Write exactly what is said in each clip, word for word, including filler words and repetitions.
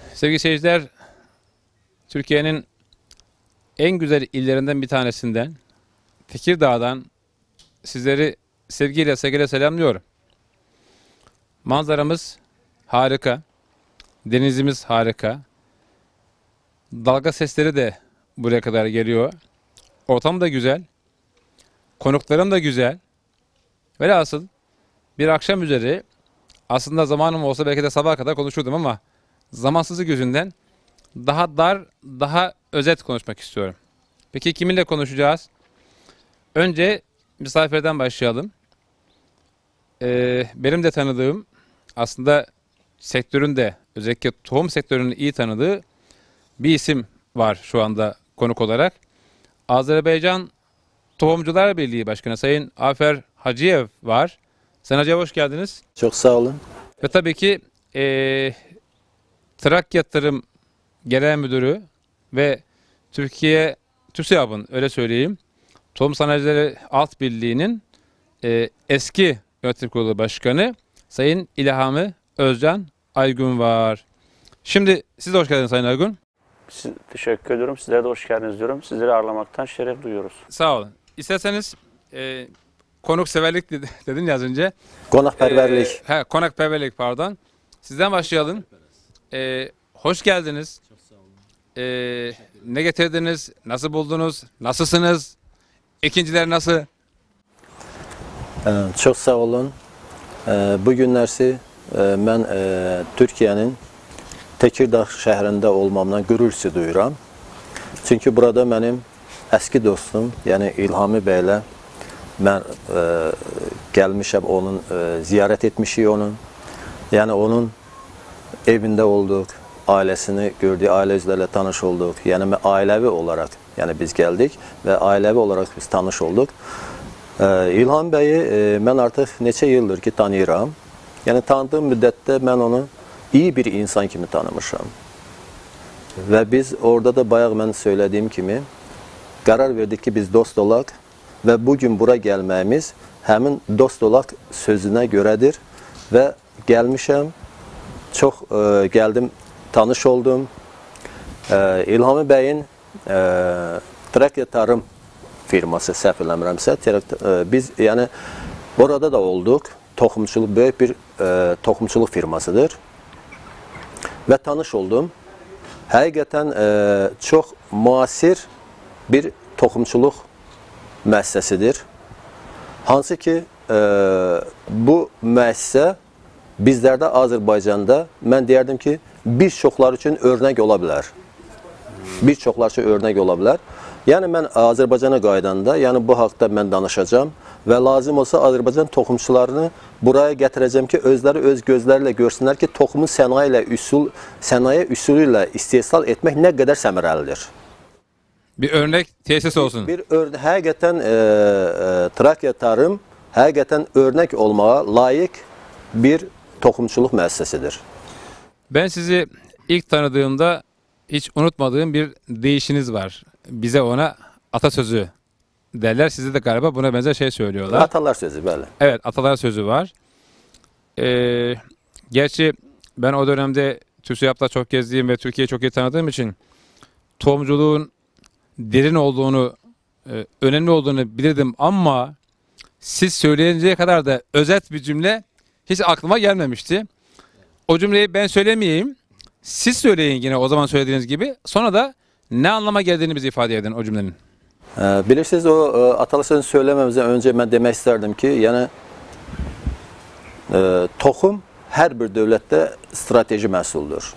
Sevgili seyirciler, Türkiye'nin en güzel illerinden bir tanesinden, Tekirdağ'dan sizleri sevgiyle, saygıyla selamlıyorum. Manzaramız harika, denizimiz harika, dalga sesleri de buraya kadar geliyor. Ortam da güzel, konuklarım da güzel. Velhasıl bir akşam üzeri, aslında zamanım olsa belki de sabaha kadar konuşurdum ama zamansızlık yüzünden daha dar, daha özet konuşmak istiyorum. Peki kiminle konuşacağız? Önce misafirden başlayalım. Ee, benim de tanıdığım, aslında sektörün de, özellikle tohum sektörünün iyi tanıdığı bir isim var şu anda konuk olarak. Azerbaycan Tohumcular Birliği Başkanı Sayın Afer Hacıyev var. Sayın Hacıyev, hoş geldiniz. Çok sağ olun. Ve tabii ki ee, Trakya Tarım Genel Müdürü ve Türkiye TÜSİAD'ın, öyle söyleyeyim, Tohum Sanayicileri Alt Birliği'nin e, eski yönetim kurulu başkanı Sayın İlhami Özcan Aygun var. Şimdi siz de hoş geldiniz Sayın Aygun. Siz, teşekkür ediyorum. Sizlere de hoş geldiniz diyorum. Sizleri ağırlamaktan şeref duyuyoruz. Sağ olun. İsterseniz e, konukseverlik dedi- dedin ya az önce. Konakperverlik. E, he, konakperverlik pardon. Sizden başlayalım. E, hoş geldiniz. E, ne getirdiniz? Nasıl buldunuz? Nasılsınız? İkinciler nasıl? Ee, Çok sağ olun. Ee, Bu günlərsi e, mən e, Türkiyənin Tekirdağ şəhərində olmamdan qürur hissi duyuram. Çünki burada mənim əski dostum, yəni İlhami bəylə mən e, gəlmişəm, onun e, ziyarət etmişik onun. Yəni onun evində olduq, ailəsini gördük, ailə üzvlərlə tanış olduq. Yəni ailəvi olaraq, yəni biz gəldik və ailəvi olaraq biz tanış olduq. Ee, İlham bəyi e, mən artıq neçə ildir ki tanıyıram. Yəni tanıdığım müddətdə mən onu iyi bir insan kimi tanımışam. Və biz orada da bayaq mən söylədiyim kimi qərar verdik ki biz dost olaq və bugün bura gəlməyimiz həmin dost olaq sözünə görədir və gəlmişəm. Çox e, gəldim, tanış oldum. E, İlhami bəyin e, Trakya Tarım firması, səhv eləmirəmsə, biz yəni orada da olduq. Toxumçuluq böyük bir e, toxumçuluq firmasıdır. Və tanış oldum. Həqiqətən e, çox müasir bir toxumçuluq müəssisəsidir. Hansı ki e, bu müəssisə bizlərdə Azərbaycanda mən deyərdim ki bir çoxlar üçün örnək ola bilər. Bir çoxlar üçün örnək ola bilər. Yəni mən Azərbaycana qaydanda, yəni bu haqda mən danışacağam və lazım olsa Azərbaycan toxumçularını buraya gətirəcəm ki, özləri öz gözlərlə görsünlər ki, toxumu sənaye ilə üsul, sənaye üsulu ilə istehsal etmək nə qədər səmərəlidir. Bir örnek tesis olsun. Bir, bir ör həqiqətən e, e, Trakya Tarım həqiqətən örnək olmağa layiq bir toxumçuluq müəssisəsidir. Ben sizi ilk tanıdığımda hiç unutmadığım bir deyişiniz var. Bize ona atasözü derler. Sizde de galiba buna benzer şey söylüyorlar. Atalar sözü böyle. Evet, atalar sözü var. Ee, gerçi ben o dönemde TÜSİAD'da çok gezdiğim ve Türkiye'yi çok iyi tanıdığım için tohumculuğun derin olduğunu, e, önemli olduğunu bilirdim ama siz söyleyinceye kadar da özet bir cümle hiç aklıma gelmemişti. O cümleyi ben söylemeyeyim. Siz söyleyin yine o zaman söylediğiniz gibi. Sonra da ne anlama geldiğini bize ifade edin o cümlenin. Ee, bilirsiniz o e, atalasını söylememizden önce ben demek isterdim ki yani e, toxum her bir dövlətdə strateji məhsuldur.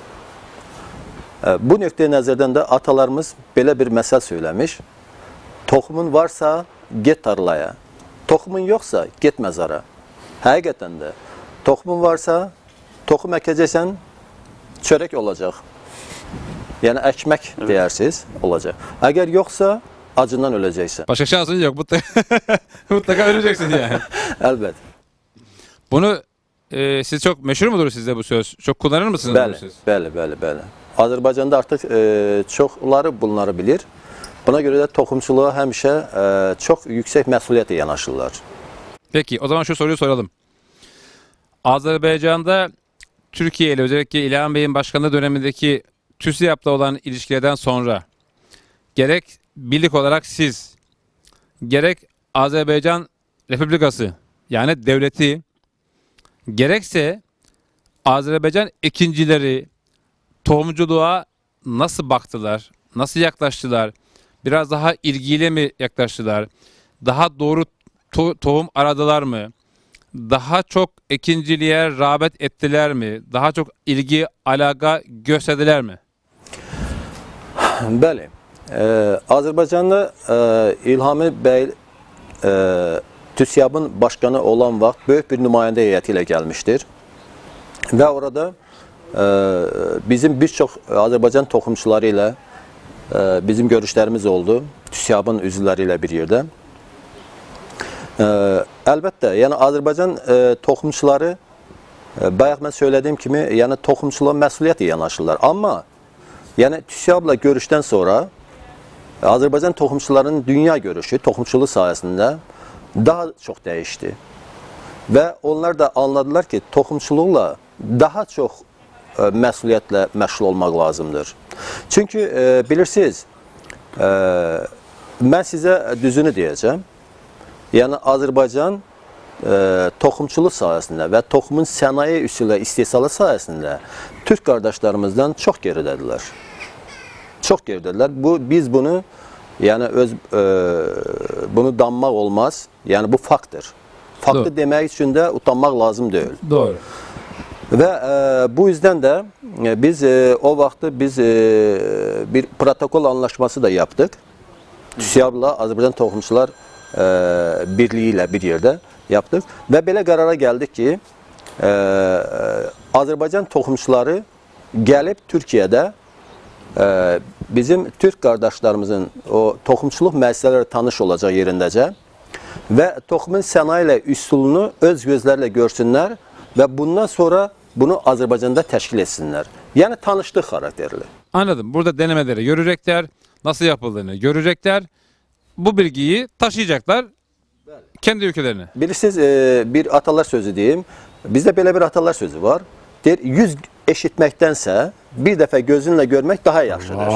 E, bu nöqteyi nəzərdən də atalarımız belə bir məsəl söyləmiş. Toxumun varsa get tarlaya, toxumun yoxsa get məzara. Həqiqətən də toxumun varsa toxum əkəcəksən, çörək olacaq. Yəni əkmək deyirsiniz, olacaq. Əgər yoxsa acından öləcəksən. Başka şansın yok. Mutlaka, mutlaka öleceksin yani. Əlbəttə. Bunu e, siz çok meşhur mudur sizde bu söz? Çok kullanır mısınız Bəli, bu söz? bəli, bəli, bəli. Azərbaycanda artıq e, çoxları bunları bilir. Buna görə də toxumçuluğa həmişə e, çox yüksək məsuliyyətlə yanaşırlar. Peki o zaman şu soruyu soralım. Azerbaycan'da Türkiye ile özellikle İlhan Bey'in başkanlığı dönemindeki TÜSİAD'la olan ilişkilerden sonra gerek birlik olarak siz, gerek Azerbaycan Respublikası yani devleti, gerekse Azerbaycan ekincileri tohumculuğa nasıl baktılar, nasıl yaklaştılar, biraz daha ilgiyle mi yaklaştılar, daha doğru to- tohum aradılar mı, daha çok ekinciliğe rağbet ettiler mi, daha çok ilgi, alaka gösterdiler mi? Bəli. E, Azərbaycanda e, İlhami bəy e, TÜSİAD'ın başkanı olan vaxt böyük bir nümayəndə heyəti ilə gəlmişdir. Və orada e, bizim bir çox Azərbaycan toxumçuları ilə e, bizim görüşlərimiz oldu. TÜSİAD'ın üzvləri ilə bir yerdə. E, əlbəttə, yəni Azərbaycan e, toxumçuları e, bayaq mən söylədiyim kimi, yəni toxumçuluğa məsuliyyətlə yanaşırlar. Amma yəni TÜSİAD'la görüşdən sonra Azərbaycan toxumçularının dünya görüşü toxumçuluq sayəsində daha çox dəyişdi. Və onlar da anladılar ki, toxumçuluqla daha çox e, məsuliyyətlə məşğul olmaq lazımdır. Çünki e, bilirsiniz, e, mən sizə düzünü deyəcəm. Yəni Azərbaycan e, toxumçuluq sayəsində və toxumun sənaye üsulu istehsalı sayəsində Türk qardaşlarımızdan çox geridədirlər. Çox geridədirlər. Bu, biz bunu yəni öz e, bunu danmaq olmaz. Yəni bu faktdır. Faktı Doğru. demək üçün də utanmaq lazım deyil. Doğru. Və e, bu yüzden də e, biz e, o vaxtı biz e, bir protokol anlaşması da yaptık. TÜSİAD'la Azərbaycan Toxumçular e, Birliği ilə bir yerdə yaptık. Və belə qərara gəldik ki, e, Azərbaycan toxumçuları gəlib Türkiyədə e, bizim Türk qardaşlarımızın o toxumçuluq müəssisələri tanış olacaq yerindəcə və toxumun sənaye ilə üsulunu öz gözlərlə görsünlər və bundan sonra bunu Azərbaycanda təşkil etsinlər. Yəni tanışlıq xarakterli. Anladım. Burada denemeleri görecekler, nasıl yapıldığını görecekler. Bu bilgiyi taşıyacaklar kendi ülkelerine. Bilirsiniz, e, bir atalar sözü deyim. Bizdə belə bir atalar sözü var. Deyir, yüz eşitməkdənsə bir dəfə gözünlə görmək daha yaxşıdır.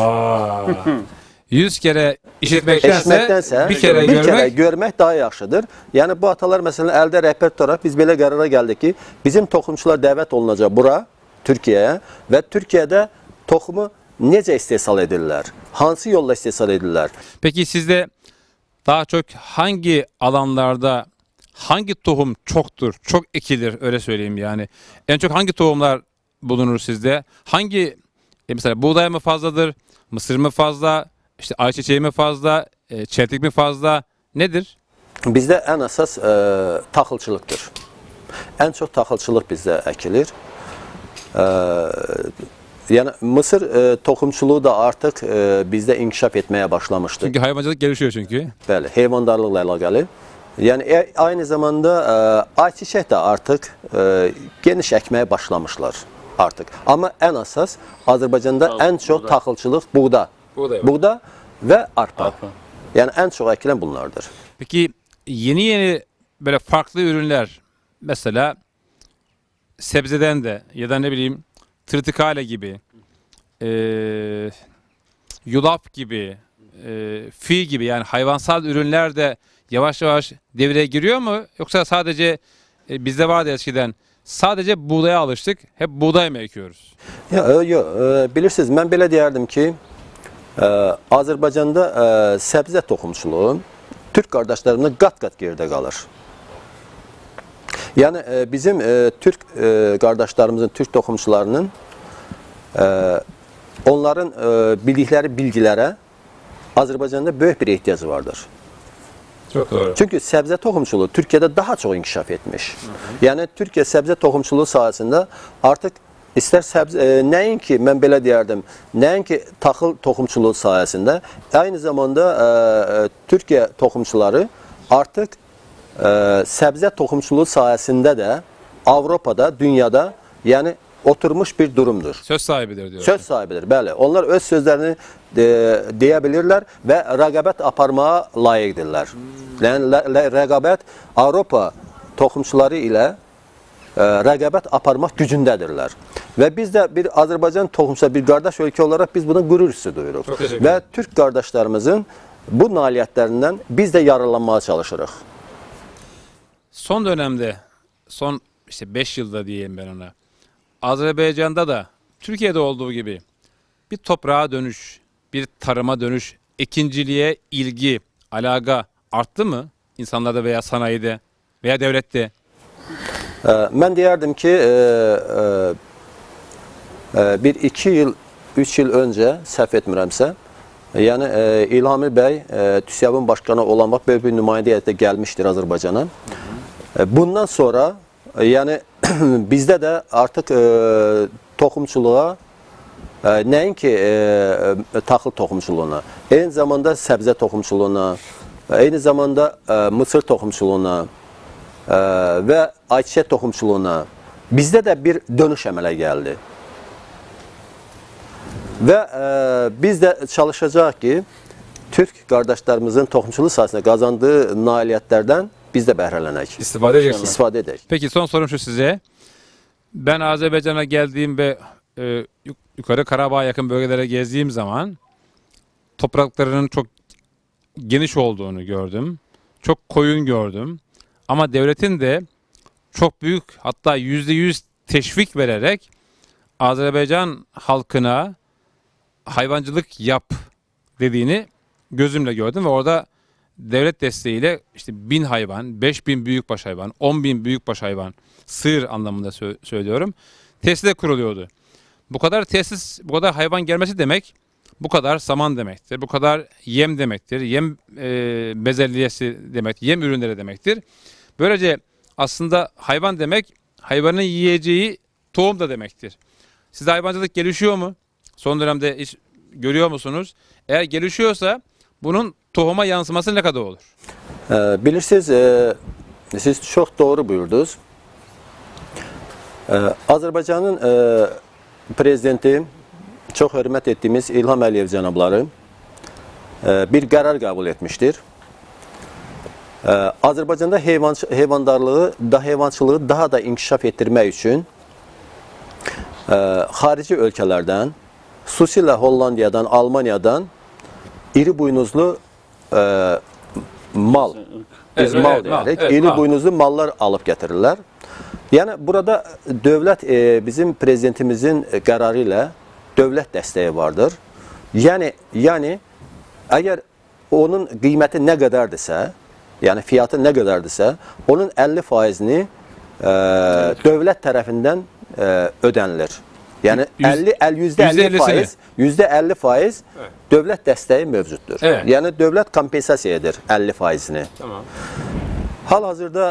Yüz kere işitmektense Eşitməkdənsə bir kere bir görmek. kere görmək daha yaxşıdır. Yəni bu atalar məsələn əldə rəhbər tutaraq biz belə qərara gəldik ki, bizim toxumçular dəvət olunacaq bura, Türkiyəyə və Türkiyədə toxumu necə istehsal edirlər? Hansı yolla istehsal edirlər? Peki sizde daha çok hangi alanlarda hangi tohum çoktur, çok ekilir öyle söyleyeyim yani. En çok hangi tohumlar bulunur sizde? Hangi e mesela buğday mı fazladır, mısır mı fazla, işte ayçiçeği mi fazla, e, çeltik mi fazla, nedir? Bizdə ən əsas e, taxılçılıqdır. Ən çox taxılçılıq bizdə əkilir. E, yəni mısır e, toxumçuluğu da artıq e, bizdə inkişaf etməyə başlamışdı. Çünkü hayvancılık gelişiyor çünkü. Bəli, heyvandarlıqla əlaqəli. Yəni e, aynı zamanda e, ayçiçək də artıq e, geniş əkməyə başlamışlar artıq. Amma ən əsas Azərbaycanda Tabii, ən çox buğda. taxılçılıq buğda. Buğday var. Buğda və arpa. Arpa. Yəni ən çox əkilən bunlardır. Peki yeni yeni böyle farklı ürünler mesela sebzeden de ya da ne bileyim tırtıkale gibi, e, yulaf gibi, e, fi gibi yani hayvansal ürünler de yavaş yavaş devreye giriyor mu? Yoksa sadece e, bizde vardı eskiden sadece buğdaya alıştık hep buğday mı ekiyoruz? Ya, e, yo, e, bilirsiniz mən belə deyərdim ki, e, Azərbaycanda e, səbzə toxumçuluğu Türk qardaşlarımdan qat-qat geridə qalır. Yəni e, bizim e, Türk e, qardaşlarımızın, Türk toxumçularının e, onların e, bildikləri bilgilərə Azərbaycanda böyük bir ehtiyacı vardır. Çok doğru. Çünki səbzə toxumçuluğu Türkiyədə daha çox inkişaf etmiş. Yəni Türkiyə səbzə toxumçuluğu sayəsində artıq istər səbzə, e, nəinki mən belə deyərdim, nəinki taxıl toxumçuluğu sayəsində, aynı zamanda e, e, Türkiyə toxumçuları artıq e, səbzə toxumçuluğu sayəsində də Avropada, dünyada yəni oturmuş bir durumdur. Söz sahibidir diyor. Söz sahibidir, bəli. Onlar öz sözlərini de, deyə bilirlər və rəqabət aparmağa layiqdirlər. Yəni rəqabət Avropa toxumçuları ilə e, rəqabət aparmaq gücündədirlər. Ve biz de bir Azerbaycan tohumsal bir kardeş ülke olarak biz buna gurur hissi duyuruq. Çok teşekkür Ve ederim. Türk kardeşlerimizin bu nailiyyətlerindən biz de yararlanmaya çalışırıq. Son dönemde, son işte beş yılda diyeyim ben ona, Azerbaycan'da da Türkiye'de olduğu gibi bir toprağa dönüş, bir tarıma dönüş, ekinciliğe ilgi, alaka arttı mı insanlarda veya sanayide veya devlette? Ee, Mən deyərdim ki, e, e, e, bir iki yıl, üç yıl önce səhv etmirəmsə, yani e, İlhami Bey, e, TÜSİADın başkanı olan vaxt böyle bir nümayəndə heyəti gəlmişdir Azərbaycana. E, bundan sonra, e, yani bizdə də artıq e, toxumçuluğa, e, nəinki e, e, taxıl toxumçuluğuna, eyni zamanda səbzə toxumçuluğuna, eyni zamanda e, mısır toxumçuluğuna, Ee, ve ayçiçek tohumçuluğuna bizde de bir dönüş əmələ geldi. Ve e, biz de çalışacağız ki Türk kardeşlerimizin tohumçuluğu sayesinde kazandığı nailiyyətlərdən biz de bəhrələnək. İstifade edeceksiniz. İstifade edək. Peki son sorum şu size. Ben Azerbaycan'a geldiğim ve e, yuk- yukarı Karabağ'a yakın bölgelere gezdiğim zaman topraklarının çok geniş olduğunu gördüm. Çok koyun gördüm. Ama devletin de çok büyük, hatta yüzde yüz teşvik vererek Azerbaycan halkına hayvancılık yap dediğini gözümle gördüm ve orada devlet desteğiyle işte bin hayvan, beş bin büyükbaş hayvan, on bin büyükbaş hayvan, sığır anlamında sö- söylüyorum, tesise kuruluyordu. Bu kadar tesis, bu kadar hayvan gelmesi demek, bu kadar saman demektir, bu kadar yem demektir, yem e, bezelyesi demek, yem ürünleri demektir. Böylece aslında hayvan demek, hayvanın yiyeceği tohum da demektir. Sizde hayvancılık gelişiyor mu? Son dönemde hiç görüyor musunuz? Eğer gelişiyorsa bunun tohuma yansıması ne kadar olur? Ee, bilirsiniz, e, siz çok doğru buyurdunuz. Ee, Azərbaycanın e, prezidenti, çok hürmet ettiğimiz İlham Əliyev cənabları e, bir qərar qəbul etmiştir. Ee, Azərbaycanda heyvan, heyvandarlığı, da heyvançılığı daha da inkişaf ettirmək üçün e, xarici ölkələrdən, xüsusilə Hollandiyadan, Almaniyadan iri buynuzlu e, mal, biz Evet, mal evet, mal, deyirik, evet, iri mal. buynuzlu mallar alıp getirirler. Yani burada dövlət, e, bizim prezidentimizin qərarı ilə dövlət dəstəyi vardır. Yani, yani eğer onun qiyməti nə qədərdirsə, yani fiyatı ne kadardısa onun elli faizini e, devlet tarafından e, ödenilir. Yani Yüz- elli el yüzde elli yüzde faiz yüzde elli faiz Evet. devlet desteği mevcuttur. Evet. Yani devlet kompensasiya edir elli faizini. Tamam. Hal-hazırda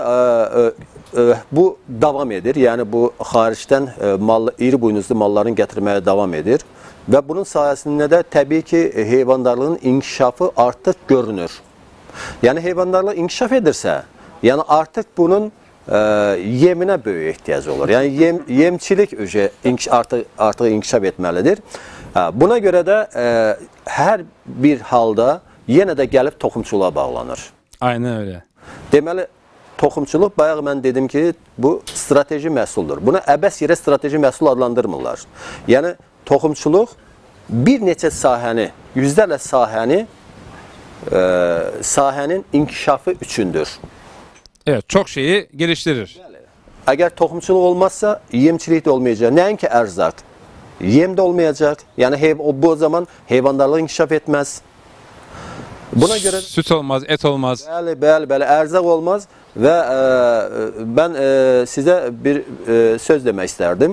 e, e, e, bu devam edir. Yani bu haricdən e, mal, iri buynuzlu malların gətirməyə devam edir. Ve bunun sayesinde de tabii ki heyvandarlığın inkişafı artık görünür. Yani heyvandarlıq inkişaf edirsə, yani artık bunun e, yeminə böyük ehtiyacı olur. Yani yem, yemçilik öce inkiş, artık, artık inkişaf etməlidir. Ha, buna göre de e, her bir halda yenə də gəlib toxumçuluğa bağlanır. Aynen öyle. Deməli, toxumçuluq, bayaq mən dedim ki, bu strateji məhsuldur. Buna əbəs yerə strateji məhsul adlandırmırlar. Yəni, toxumçuluq bir neçə sahəni, yüzlərlə sahəni e, sahənin inkişafı üçündür. Evet, çok şeyi geliştirir. Əgər toxumçuluq olmazsa, yemçilik də olmayacaq. Nəinki ərzaq, yem də olmayacaq. Yəni, heyv o, bu zaman heyvandarlıq inkişaf etməz. Buna göre Süt olmaz, et olmaz. Bəli, bəli, bəli, ərzaq olmaz və e, mən e, sizə bir e, söz demək istərdim.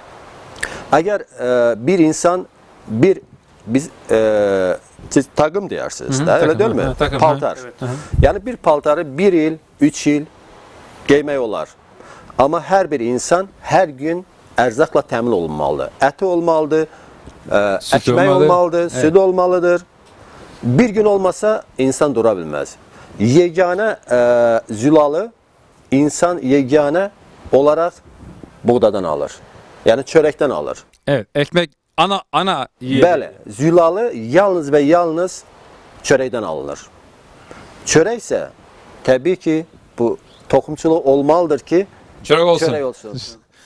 Əgər e, bir insan, bir biz e, siz takım deyirsiniz, Hı hı, də, takım, elə deyil mi? hı, takım, Paltar. hı, hı. Yəni bir paltarı bir il, üç il geymək olar. Amma hər bir insan hər gün ərzaqla təmin olunmalıdır. Əti olmalıdır, e, Süt əkmək olmalı. olmalıdır, Evet. süd olmalıdır. Bir gün olmasa insan dura bilmez. Yegane e, zülalı insan yegane olarak buğdadan alır. Yani çörekten alır. Evet, ekmek ana ana yiyecek. Bəli, zülalı yalnız ve yalnız çörekten alınır. Çörek ise tabii ki bu toxumçuluq olmalıdır ki Çörek olsun. çörek olsun.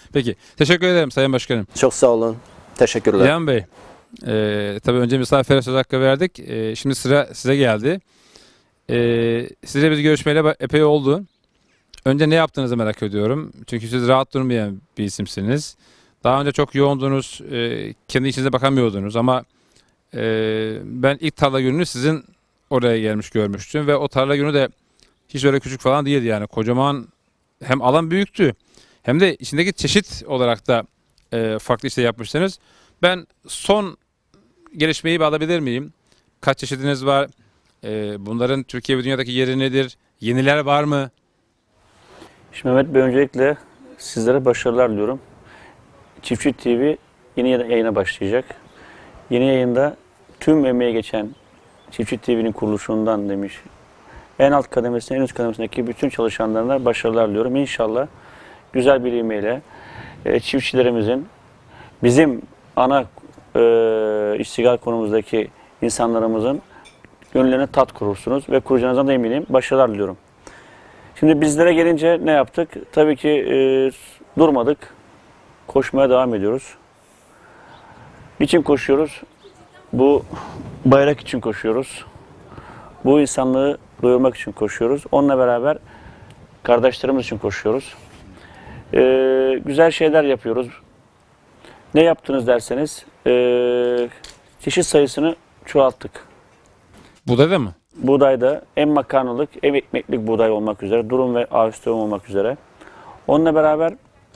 Peki. Teşekkür ederim Sayın Başkanım. Çok sağ olun. Teşekkürler. İlhan Bey, e, tabii önce misafire söz hakkı verdik. E, şimdi sıra size geldi. E, Sizle biz görüşmeyeli ba- epey oldu. Önce ne yaptığınızı merak ediyorum. Çünkü siz rahat durmayan bir isimsiniz. Daha önce çok yoğundunuz, e, kendi işinize bakamıyordunuz ama e, ben ilk tarla gününü sizin oraya gelmiş görmüştüm ve o tarla günü de hiç öyle küçük falan değildi yani. Kocaman, hem alan büyüktü hem de içindeki çeşit olarak da e, farklı işler yapmışsınız. Ben son gelişmeyi bir alabilir miyim? Kaç çeşidiniz var? E, bunların Türkiye ve dünyadaki yeri nedir? Yeniler var mı? Şimdi Mehmet Bey, öncelikle sizlere başarılar diliyorum. Çiftçi T V yeni yayına başlayacak. Yeni yayında tüm emeği geçen Çiftçi T V'nin kuruluşundan demiş, en alt kademesine, en üst kademesindeki bütün çalışanlarına başarılar diliyorum. İnşallah güzel bir ivmeyle e, çiftçilerimizin, bizim ana e, iştigal konumuzdaki insanlarımızın gönüllerine tat kurursunuz ve kuracağınızdan da eminim. Başarılar diliyorum. Şimdi bizlere gelince ne yaptık? Tabii ki e, durmadık. Koşmaya devam ediyoruz. Niçin koşuyoruz? Bu bayrak için koşuyoruz. Bu insanlığı doyurmak için koşuyoruz. Onunla beraber kardeşlerimiz için koşuyoruz. E, güzel şeyler yapıyoruz. Ne yaptınız derseniz e, çeşit sayısını çoğalttık. Buğday da mı? Buğdayda hem makarnalık hem ekmeklik buğday olmak üzere, durum ve ağüstü olmak üzere. Onunla beraber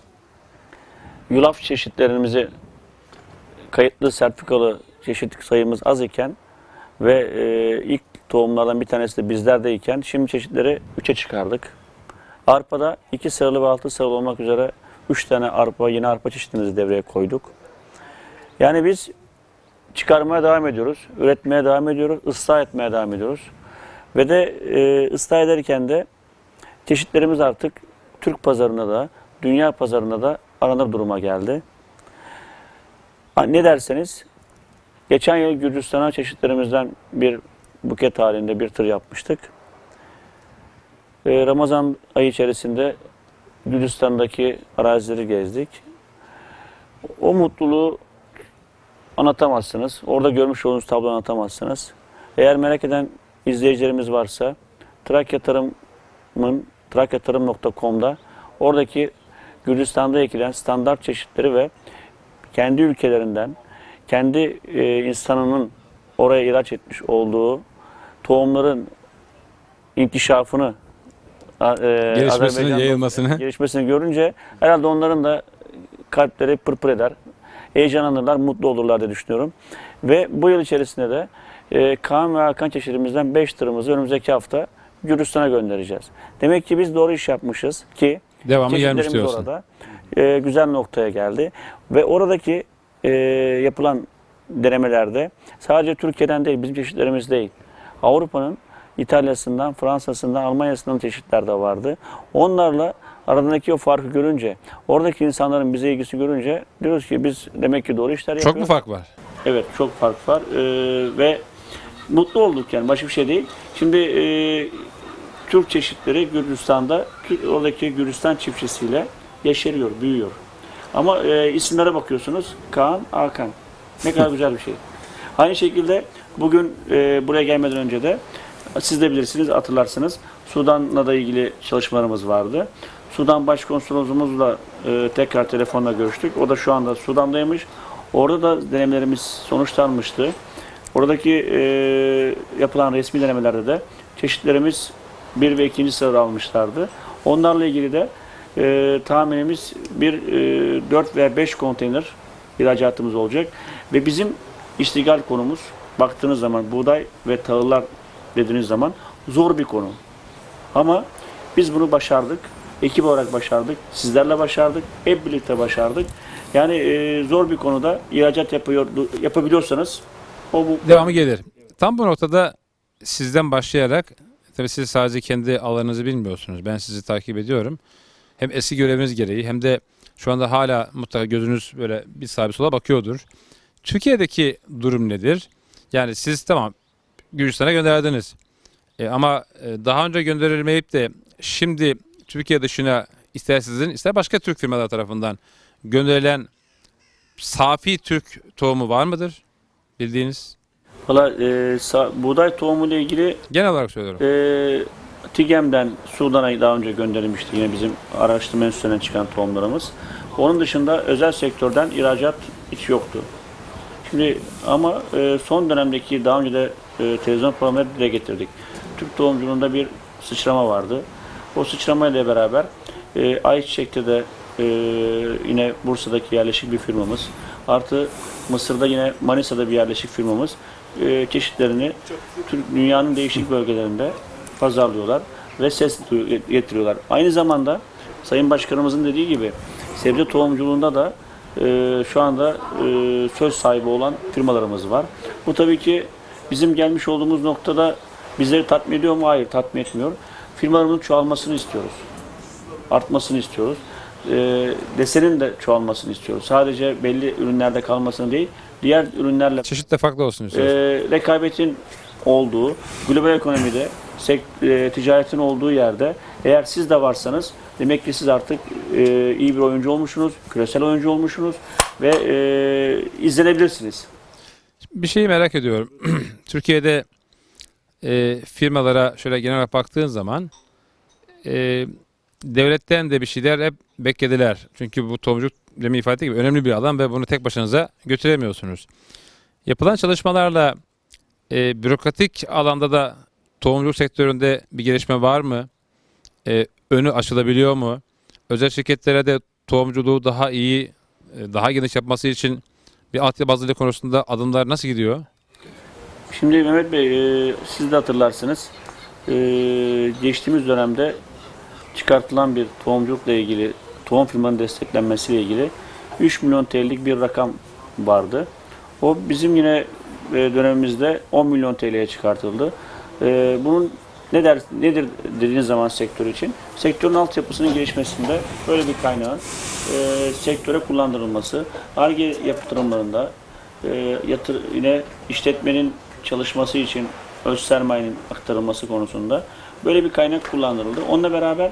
yulaf çeşitlerimizi, kayıtlı sertifikalı çeşitlik sayımız az iken ve e, ilk tohumlardan bir tanesi de bizlerdeyken şimdi çeşitleri üçe çıkardık. Arpada iki sarılı ve altı sarılı olmak üzere üç tane arpa, yeni arpa çeşitimizi devreye koyduk. Yani biz çıkarmaya devam ediyoruz, üretmeye devam ediyoruz, ıslah etmeye devam ediyoruz. Ve de e, ıslah ederken de çeşitlerimiz artık Türk pazarına da, dünya pazarına da aranır duruma geldi. Ha, ne derseniz, geçen yıl Gürcistan'a çeşitlerimizden bir buket halinde bir tır yapmıştık. E, Ramazan ayı içerisinde Gürcistan'daki arazileri gezdik. O mutluluğu anlatamazsınız. Orada görmüş olduğunuz tabloyu anlatamazsınız. Eğer merak eden izleyicilerimiz varsa Trakya Tarım'ın trakyatarım nokta com'da oradaki Gürcistan'da ekilen standart çeşitleri ve kendi ülkelerinden, kendi e, insanının oraya ihraç etmiş olduğu tohumların inkişafını, e, Gelişmesini, Azerbaycan'da yayılmasını. gelişmesini görünce herhalde onların da kalpleri pırpır eder, heyecanlanırlar, mutlu olurlar diye düşünüyorum. Ve bu yıl içerisinde de e, Kaan ve Hakan çeşidimizden beş tırımızı önümüzdeki hafta Gürcistan'a göndereceğiz. Demek ki biz doğru iş yapmışız ki Devamı gelmiş çeşitlerimiz diyorsun. orada e, güzel noktaya geldi. Ve oradaki e, yapılan denemelerde sadece Türkiye'den değil, bizim çeşitlerimiz değil, Avrupa'nın İtalya'sından, Fransa'sından, Almanya'sından çeşitler de vardı. Onlarla aradaki o farkı görünce, oradaki insanların bize ilgisi görünce diyoruz ki biz demek ki doğru işler yapıyoruz. Çok mu fark var? Evet, çok fark var ee, ve mutlu olduk yani, başka bir şey değil. Şimdi e, Türk çeşitleri Gürcistan'da, oradaki Gürcistan çiftçisiyle yeşeriyor, büyüyor. Ama e, isimlere bakıyorsunuz, Kaan, Hakan. Ne kadar güzel bir şey. Aynı şekilde bugün e, buraya gelmeden önce de siz de bilirsiniz, hatırlarsınız, Sudan'la da ilgili çalışmalarımız vardı. Sudan Başkonsolosumuzla e, tekrar telefonla görüştük. O da şu anda Sudan'daymış. Orada da denemelerimiz sonuçlanmıştı. Oradaki e, yapılan resmi denemelerde de çeşitlerimiz bir ve ikinci sırada almışlardı. Onlarla ilgili de e, tahminimiz bir e, dört veya beş konteyner ihracatımız olacak. Ve bizim iştigal konumuz, baktığınız zaman buğday ve tahıllar dediğiniz zaman zor bir konu. Ama biz bunu başardık. Ekip olarak başardık. Sizlerle başardık. Hep birlikte başardık. Yani e, zor bir konuda ihracat yapıyor, yapabiliyorsanız o bu. Devamı gelir. Tam bu noktada sizden başlayarak, tabii siz sadece kendi alanınızı bilmiyorsunuz. Ben sizi takip ediyorum. Hem eski göreviniz gereği hem de şu anda hala mutlaka gözünüz böyle bir sağa bir sola bakıyordur. Türkiye'deki durum nedir? Yani siz tamam Gürcistan'a gönderdiniz. E, ama e, daha önce gönderilmeyip de şimdi Türkiye dışına ister sizin ister başka Türk firmalar tarafından gönderilen safi Türk tohumu var mıdır? Bildiğiniz. Valla e, sa- buğday tohumu ile ilgili Genel olarak söylüyorum. e, TİGEM'den Sudan'a daha önce gönderilmişti yine bizim araştırma enstitüsünden çıkan tohumlarımız. Onun dışında özel sektörden ihracat hiç yoktu. Şimdi ama e, son dönemdeki daha önce de e, televizyon programları dile getirdik. Türk tohumculuğunda bir sıçrama vardı. O sıçrama ile beraber e, Ayçiçek'te de e, yine Bursa'daki yerleşik bir firmamız, artı Mısır'da yine Manisa'da bir yerleşik firmamız e, çeşitlerini Türk, dünyanın değişik bölgelerinde pazarlıyorlar ve ses getiriyorlar. Aynı zamanda Sayın Başkanımızın dediği gibi sebze tohumculuğunda da e, şu anda e, söz sahibi olan firmalarımız var. Bu tabii ki bizim gelmiş olduğumuz noktada bizleri tatmin ediyor mu? Hayır, tatmin etmiyor. Firmalarımızın çoğalmasını istiyoruz. Artmasını istiyoruz. E, desenin de çoğalmasını istiyoruz. Sadece belli ürünlerde kalmasını değil, diğer ürünlerle Çeşit de farklı olsun e, istiyoruz. rekabetin olduğu, global ekonomide sek- e, ticaretin olduğu yerde eğer siz de varsanız demek ki siz artık e, iyi bir oyuncu olmuşsunuz, küresel oyuncu olmuşsunuz ve e, izlenebilirsiniz. Bir şeyi merak ediyorum. Türkiye'de e, firmalara şöyle genel olarak baktığın zaman e, devletten de bir şeyler hep beklediler. Çünkü bu tohumculuk demin ifade ettiğim gibi önemli bir alan ve bunu tek başınıza götüremiyorsunuz. Yapılan çalışmalarla e, bürokratik alanda da tohumculuk sektöründe bir gelişme var mı? E, önü açılabiliyor mu? Özel şirketlere de tohumculuğu daha iyi, e, daha geniş yapması için bir altyapı hazırlığı konusunda adımlar nasıl gidiyor? Şimdi Mehmet Bey, e, siz de hatırlarsınız. E, geçtiğimiz dönemde çıkartılan bir tohumculukla ilgili, tohum firmanın desteklenmesiyle ilgili üç milyon T L'lik bir rakam vardı. O bizim yine e, dönemimizde on milyon T L'ye çıkartıldı. E, bunun ne der, nedir dediğiniz zaman sektör için? Sektörün altyapısının gelişmesinde böyle bir kaynağın e, sektöre kullandırılması, Ar-Ge yatırımlarında e, yatır, yine işletmenin çalışması için öz sermayenin aktarılması konusunda böyle bir kaynak kullandırıldı. Onunla beraber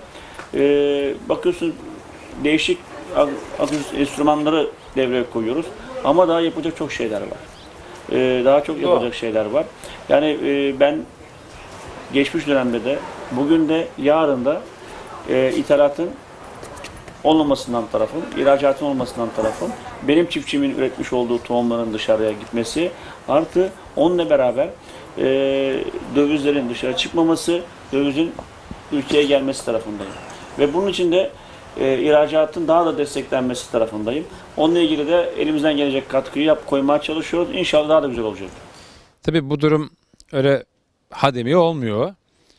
e, bakıyorsunuz değişik enstrümanları devreye koyuyoruz ama daha yapacak çok şeyler var. E, daha çok yapacak şeyler var. Yani e, ben geçmiş dönemde de, bugün de, yarın da e, ithalatın olmamasından tarafım, ihracatın olmasından tarafım, benim çiftçimin üretmiş olduğu tohumların dışarıya gitmesi, artı onunla beraber e, dövizlerin dışarı çıkmaması, dövizin ülkeye gelmesi tarafındayım. Ve bunun için de e, ihracatın daha da desteklenmesi tarafındayım. Onunla ilgili de elimizden gelecek katkıyı yap koymaya çalışıyoruz. İnşallah daha da güzel olacak. Tabii bu durum öyle hademi olmuyor.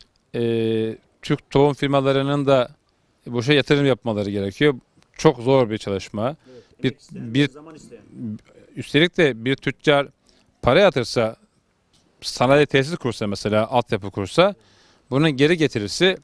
Ee, Türk tohum firmalarının da bu şey yatırım yapmaları gerekiyor. Çok zor bir çalışma. Bir, bir üstelik de bir tüccar para yatırsa, sanayi tesis kursa mesela, altyapı kursa, bunun geri getirisi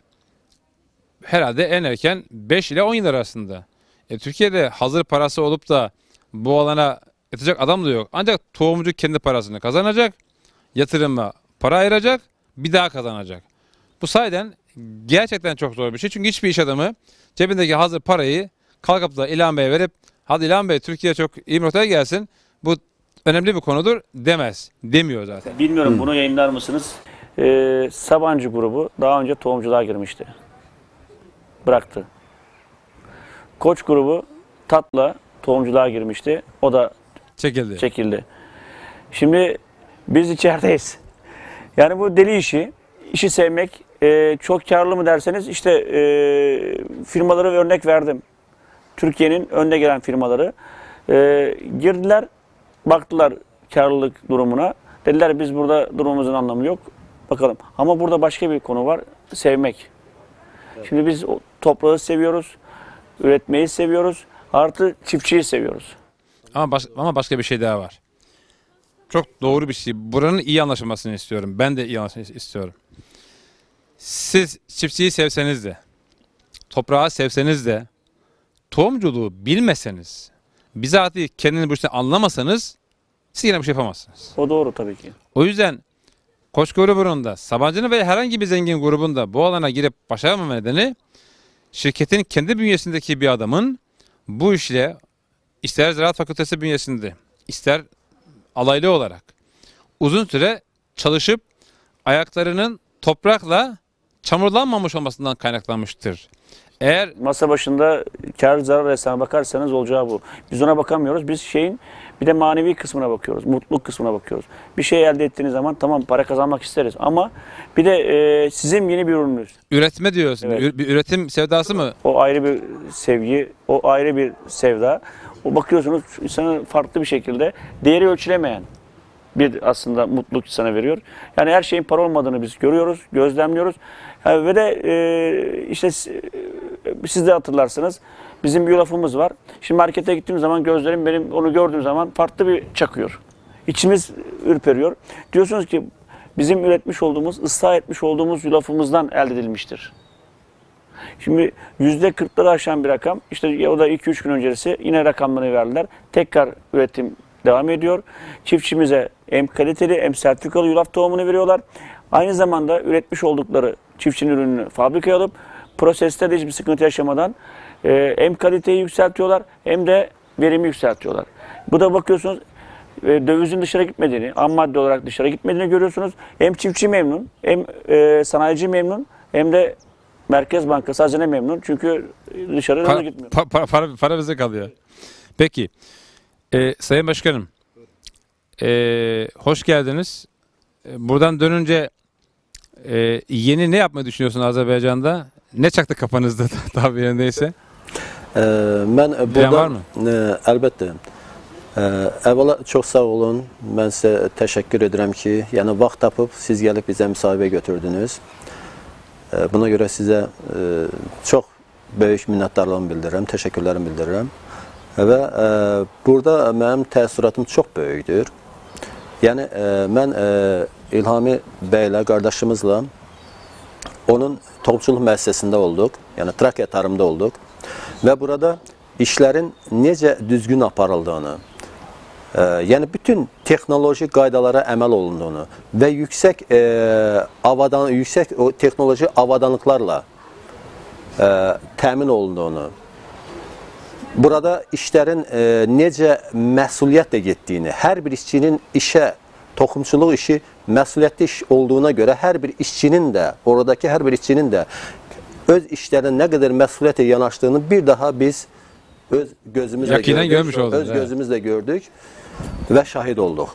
herhalde en erken beş ile on yıl arasında. E, Türkiye'de hazır parası olup da bu alana yatacak adam da yok. Ancak tohumcu kendi parasını kazanacak, yatırıma para ayıracak, bir daha kazanacak. Bu sayeden gerçekten çok zor bir şey. Çünkü hiçbir iş adamı cebindeki hazır parayı kalkıp da İlhan Bey'e verip hadi İlhan Bey Türkiye çok iyi bir noktaya gelsin, bu önemli bir konudur demez. Demiyor zaten. Bilmiyorum hmm. bunu yayınlar mısınız? Ee, Sabancı grubu daha önce tohumculuğa girmişti. Bıraktı. Koç grubu Tat'la tohumculuğa girmişti. O da çekildi. çekildi. Şimdi biz içerideyiz. Yani bu deli işi, işi sevmek e, çok karlı mı derseniz işte e, firmaları örnek verdim. Türkiye'nin önde gelen firmaları e, girdiler, baktılar karlılık durumuna. Dediler biz burada durumumuzun anlamı yok. Bakalım. Ama burada başka bir konu var. Sevmek. Evet. Şimdi biz toprağı seviyoruz. Üretmeyi seviyoruz. Artı çiftçiyi seviyoruz. Ama, baş, ama başka bir şey daha var. Çok doğru bir şey. Buranın iyi anlaşılmasını istiyorum. Ben de iyi anlaşılmasını istiyorum. Siz çiftçiyi sevseniz de, toprağı sevseniz de, tohumculuğu bilmeseniz, bizatihi kendini bu işten anlamasanız, siz yine bir şey yapamazsınız. O doğru tabii ki. O yüzden Koç grubunun da, Sabancı'nın veya herhangi bir zengin grubunda bu alana girip başaramama nedeni, şirketin kendi bünyesindeki bir adamın bu işle ister Ziraat Fakültesi bünyesinde, ister alaylı olarak uzun süre çalışıp ayaklarının toprakla çamurlanmamış olmasından kaynaklanmıştır. Eğer Masa başında kar zarar hesabına bakarsanız olacağı bu. Biz ona bakamıyoruz. Biz şeyin bir de manevi kısmına bakıyoruz. Mutluluk kısmına bakıyoruz. Bir şey elde ettiğiniz zaman tamam para kazanmak isteriz ama bir de e, sizin yeni bir ürününüz. üretme diyorsun, Evet. ü- bir üretim sevdası mı? O ayrı bir sevgi, o ayrı bir sevda. O bakıyorsunuz insanı farklı bir şekilde değeri ölçülemeyen bir aslında mutluluk sana veriyor. Yani her şeyin para olmadığını biz görüyoruz, gözlemliyoruz. Yani ve de e, işte s- siz de hatırlarsınız. Bizim bir lafımız var. Şimdi markete gittiğim zaman gözlerim benim onu gördüğüm zaman farklı bir çakıyor. İçimiz ürperiyor. Diyorsunuz ki bizim üretmiş olduğumuz, ıslah etmiş olduğumuz yulafımızdan elde edilmiştir. Şimdi yüzde kırkları aşan bir rakam. İşte o da iki üç gün öncesi yine rakamlarını verdiler. Tekrar üretim devam ediyor. Çiftçimize hem kaliteli hem sertifikalı yulaf tohumunu veriyorlar. Aynı zamanda üretmiş oldukları çiftçinin ürününü fabrikaya alıp proseste de hiçbir sıkıntı yaşamadan e, hem kaliteyi yükseltiyorlar hem de verimi yükseltiyorlar. Bu da bakıyorsunuz e, dövizin dışarı gitmediğini, ham madde olarak dışarı gitmediğini görüyorsunuz. Hem çiftçi memnun, hem e, sanayici memnun, hem de Merkez Bankası hazine memnun. Çünkü dışarı Para, gitmiyor. pa- para, para, para bize kalıyor. Peki, e, Sayın Başkanım, e, hoş geldiniz. E, Buradan dönünce e, yeni ne yapmayı düşünüyorsun Azerbaycan'da? Ne çaktı kafanızda tabi yerindeyse? Ee, mən e, Bilen var burada mı? e, əlbəttə. E, əvvəla çox sağ olun. Mən sizə təşəkkür edirəm ki, yəni vaxt tapıb siz gəlib bizə müsahibə götürdünüz. E, buna görə sizə e, çox böyük minnətdarlığımı bildirirəm, təşəkkürlərimi bildirirəm. Və e, burada mənim təəssüratım çox böyükdür. Yəni e, mən e, İlhami bəylə, qardaşımızla onun tohumçuluq müəssisəsində olduq. Yəni Trakya tarımda olduq. Və burada işlərin necə düzgün aparıldığını, e, yəni bütün texnoloji qaydalara əməl olunduğunu və yüksək e, avadan, yüksək o texnoloji avadanlıqlarla e, təmin olunduğunu, burada işlərin e, necə məsuliyyətlə getdiyini, hər bir işçinin işə, toxumçuluq işi məsuliyyətli iş olduğuna görə hər bir işçinin də, oradakı hər bir işçinin də öz işlərinin nə qədər məsuliyyətlə yanaşdığını bir daha biz öz gözümüzlə Yakinen gördük. görmüş oldunuz, Öz evet. gözümüzlə gördük və şahid olduq.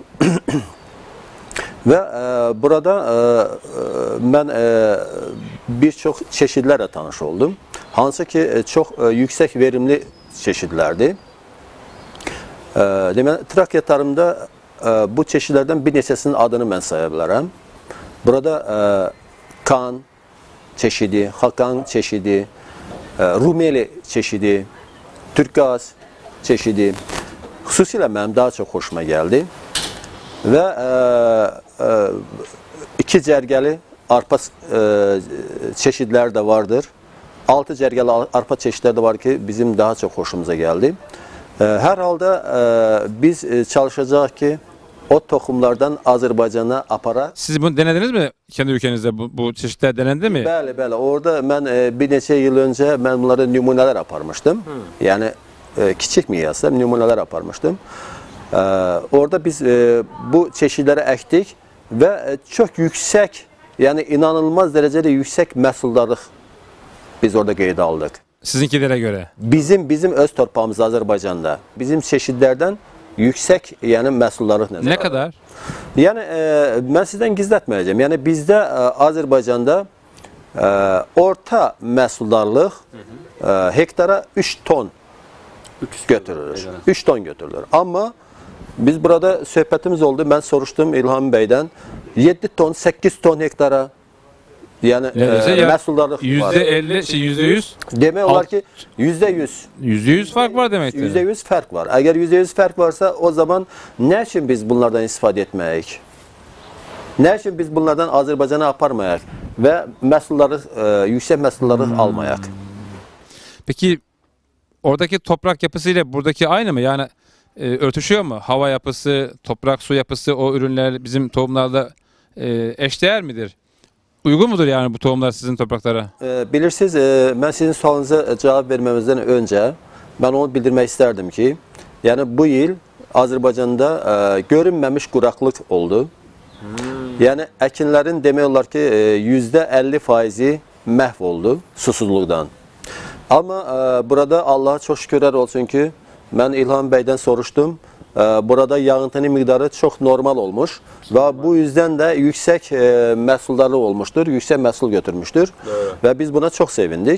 Və e, burada e, e, mən e, bir çox çeşidlərlə tanış oldum. Hansı ki e, çox e, yüksək verimli çeşidlərdir. E, deməli, Trakya tarımda e, bu çeşidlərdən bir neçəsinin adını mən saya bilərəm. Burada e, kan çeşidi, Hakan çeşidi, e, Rumeli çeşidi, Türkgaz çeşidi xüsusilə mənim daha çox xoşuma gəldi. Və e, e, iki cərgəli arpa e, çeşidləri də vardır. Altı cərgəli arpa çeşidləri də var ki, bizim daha çox xoşumuza gəldi. E, hər halda e, biz e, çalışacağıq ki, o toxumlardan Azərbaycana apara. Siz bunu denediniz mi kendi ülkenizde? Bu, bu çeşitler denendi mi? Bəli, bəli. Orada mən e, bir neçə il öncə mən bunlara nümunələr aparmışdım. Hmm. Yəni e, kiçik miqyasda nümunələr aparmışdım. E, orada biz e, bu çeşidləri əkdik və e, çox yüksək, yəni inanılmaz dərəcədə yüksək məhsuldarlıq biz orada qeydə aldıq. Sizinkilere göre. Bizim bizim öz torpağımız Azərbaycanda bizim çeşidlərdən yüksək, yəni məhsuldarlıq nəzərə Ne kadar? Yəni e, mən sizdən gizlətməyəcəm. Yəni bizdə e, Azərbaycanda e, orta məhsuldarlıq e, hektara üç ton götürülür. üç ton götürülür. Amma biz burada söhbətimiz oldu. Mən soruşdum İlham bəydən. yeddi ton, səkkiz ton hektara yəni e, Neredeyse ya- məhsuldarlıq var. Yüzde elli, şey, yüzde yüz, Demək olar alt- ki yüzde yüz. yüzde yüz fark var demektir. yüzde yüz fərq var. Əgər yüzde yüz fərq varsa o zaman nə üçün biz bunlardan istifadə etməyik? Nə üçün biz bunlardan Azərbaycana aparmayaq və məhsulları, e, yüksək məhsulları hmm. almayaq? Peki oradaki toprak yapısıyla buradaki aynı mı? Yani e, örtüşüyor mu? Hava yapısı, toprak, su yapısı o ürünler bizim tohumlarla e, eşdeğer midir? Uygun mudur yani bu tohumlar sizin topraklara? E, bilirsiniz, e, mən sizin sualınıza cavab verməmizdən öncə mən onu bildirmək istərdim ki, Yani bu yıl Azərbaycanda e, görünməmiş quraqlıq oldu. Yani əkinlərin demək olar ki e, yüzde elli faizi məhv oldu susuzluqdan. Ama e, burada Allah'a çok şükürler olsun ki ben İlham Bey'den soruştum. E, burada yağıntının miqdarı çok normal olmuş ve bu yüzden de yüksek e, məhsuldarlıq olmuştur, yüksek məhsul götürmüştür. Evet. Ve biz buna çok sevindik.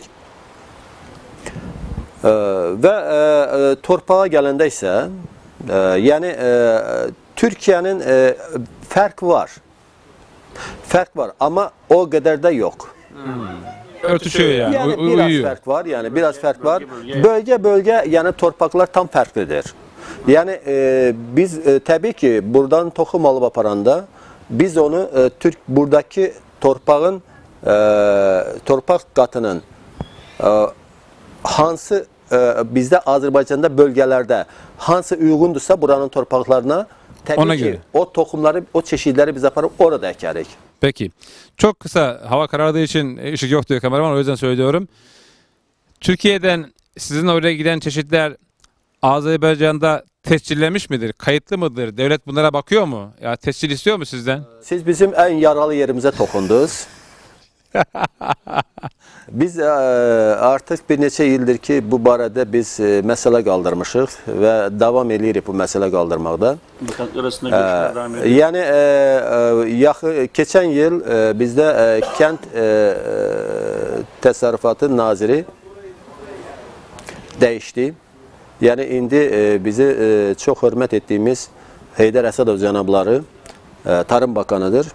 E, ve e, e, torpağa gələndə isə e, yani e, Türkiye'nin e, fark var. Fark var ama o kadar da yok. Hmm. Örtüşüyor yani. Yani U- biraz uyuyor. fark var yani biraz fark var. bölge. Bölge bölge yani torpaklar tam farklıdır. Yani e, biz e, tabii ki buradan tohum alıp aparanda biz onu e, Türk buradaki torpağın e, torpak katının e, hansı e, bizde Azerbaycan'da bölgelerde hansı uygundursa buranın torpaklarına tabii Ona ki göre. o tohumları, o çeşitleri biz aparıp orada ekerik. Peki. Çok kısa, hava karardığı için ışık yok diyor kameraman, o yüzden söylüyorum. Türkiye'den sizin oraya giden çeşitler Azerbaycan'da tescillenmiş midir? Kayıtlı mıdır? Devlet bunlara bakıyor mu? Ya tescil istiyor mu sizden? Siz bizim en yaralı yerimize tokundunuz. Biz e, artık bir neçə ildir ki bu barədə biz e, məsələ qaldırmışıq və davam edirik bu məsələ qaldırmaqda. Bakanlık arasında görüşmeler devam ediyor. Yani e, e, yaxı, keçən yıl e, bizdə e, kənd e, e, təsərrüfatı naziri dəyişdi. Yani indi e, bizi e, çox hörmət etdiyimiz Heydər Əsədov cənabları e, Tarım Bakanıdır.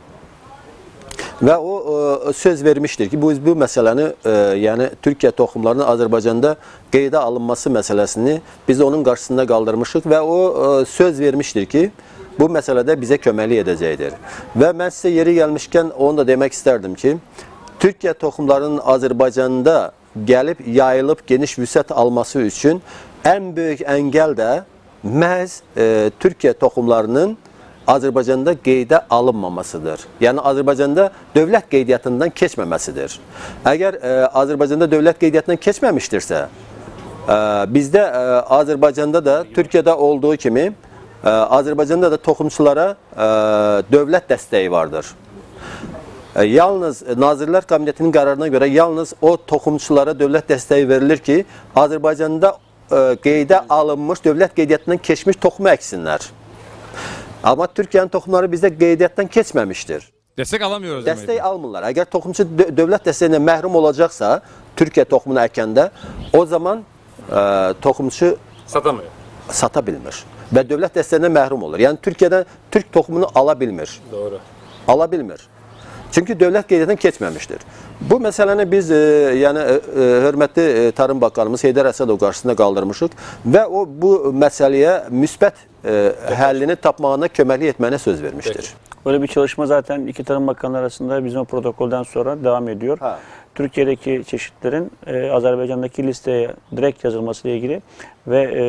Ve o e, söz vermiştir ki bu, bu meseleni e, yani Türkiye tohumlarının Azerbaycan'da qeydə alınması meselesini biz onun karşısında kaldırmışık ve o e, söz vermiştir ki bu meselede bize köməklik edəcəkdir. Ve ben size yeri gelmişken onu da demek isterdim ki Türkiye tohumlarının Azerbaycan'da gelip yayılıp geniş vüsət alması için en büyük engel de məhz e, Türkiye tohumlarının Azerbaycan'da qeydə alınmamasıdır. Yani Azerbaycan'da dövlət qeydiyyatından keçməməsidir. Eğer e, Azerbaycan'da dövlət qeydiyyatından keçməmişdirsə, e, bizdə e, Azerbaycan'da da Türkiye'de olduğu kimi e, Azerbaycan'da da toxumçulara e, dövlət dəstəyi vardır. E, yalnız Nazirlər Kabinetinin qərarına göre yalnız o toxumçulara dövlət dəstəyi verilir ki, Azerbaycan'da e, qeydə alınmış, dövlət qeydiyyatından keçmiş toxumu əksinlər. Ama Türkiye'nin tohumları bizde qeydiyyatdan keçməmişdir. Destek alamıyoruz. Dəstək demek. almırlar. Eğer toxumçu dö- dövlət dəstəyindən məhrum olacaksa Türkiye toxumunu əkəndə o zaman e, toxumçu Satamıyor. sata bilmir ve dövlət dəstəyindən məhrum olur. Yani Türkiye'den Türk toxumunu ala bilmir. Doğru. Ala bilmir. Çünkü dövlət qeydiyyatdan keçməmişdir. Bu meseleni biz e, yani e, e, hörmətli e, Tarım Bakanımız Heydər Əsədov qarşısında qaldırmışıq ve o bu meseleye müsbət e, həllini tapmağına köməklik etməyinə söz vermiştir. Peki. Öyle bir çalışma zaten iki Tarım Bakanları arasında bizim o protokolden sonra devam ediyor. Ha. Türkiye'deki çeşitlerin e, Azerbaycan'daki listeye direkt yazılması ile ilgili ve e,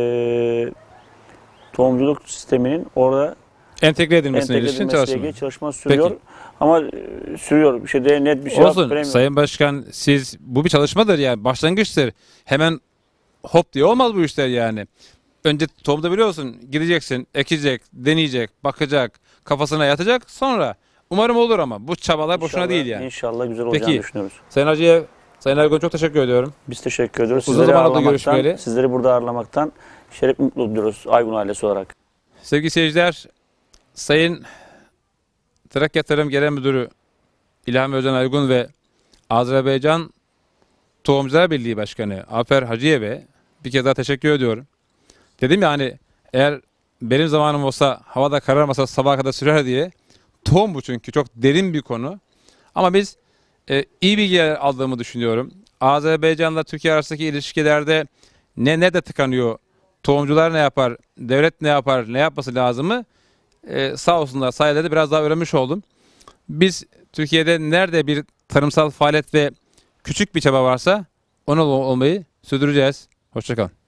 tohumculuk sisteminin orada Entegre edilmesine entegre ilişkin edilmesiyle çalışma. ilgili çalışma sürüyor. Peki. Ama e, sürüyor. Bir şey de net bir şey Olsun veremiyorum. Sayın Başkan, siz bu bir çalışmadır yani, başlangıçtır. Hemen hop diye olmaz bu işler yani. Önce tohumda biliyorsun, gideceksin, ekecek, deneyecek, bakacak, kafasına yatacak, sonra umarım olur ama bu çabalar boşuna İnşallah- değil yani. İnşallah güzel olacağını Peki. düşünüyoruz. Sayın Hacı'ya, Sayın Ergun çok teşekkür ediyorum. Biz teşekkür ediyoruz. Uzun Sizleri zaman oldu ağırlamaktan, görüşmeyeli. sizleri burada ağırlamaktan şeref mutlu duyuyoruz Aygun ailesi olarak. Sevgili seyirciler, Sayın Trakya Tarım Genel Müdürü İlham Özcan Ergun ve Azerbaycan Tohumcular Birliği Başkanı Afer Hacıyev'e bir kez daha teşekkür ediyorum. Dedim ya hani, eğer benim zamanım olsa, havada kararmasa sabaha kadar sürer diye. Tohum bu çünkü çok derin bir konu. Ama biz e, iyi bilgiler aldığımı düşünüyorum. Azerbaycan'la Türkiye arasındaki ilişkilerde ne ne de tıkanıyor, tohumcular ne yapar, devlet ne yapar, ne yapması lazımı e, sağ olsunlar sayede biraz daha öğrenmiş oldum. Biz Türkiye'de nerede bir tarımsal faaliyet ve küçük bir çaba varsa ona olmayı sürdüreceğiz. Hoşça kalın.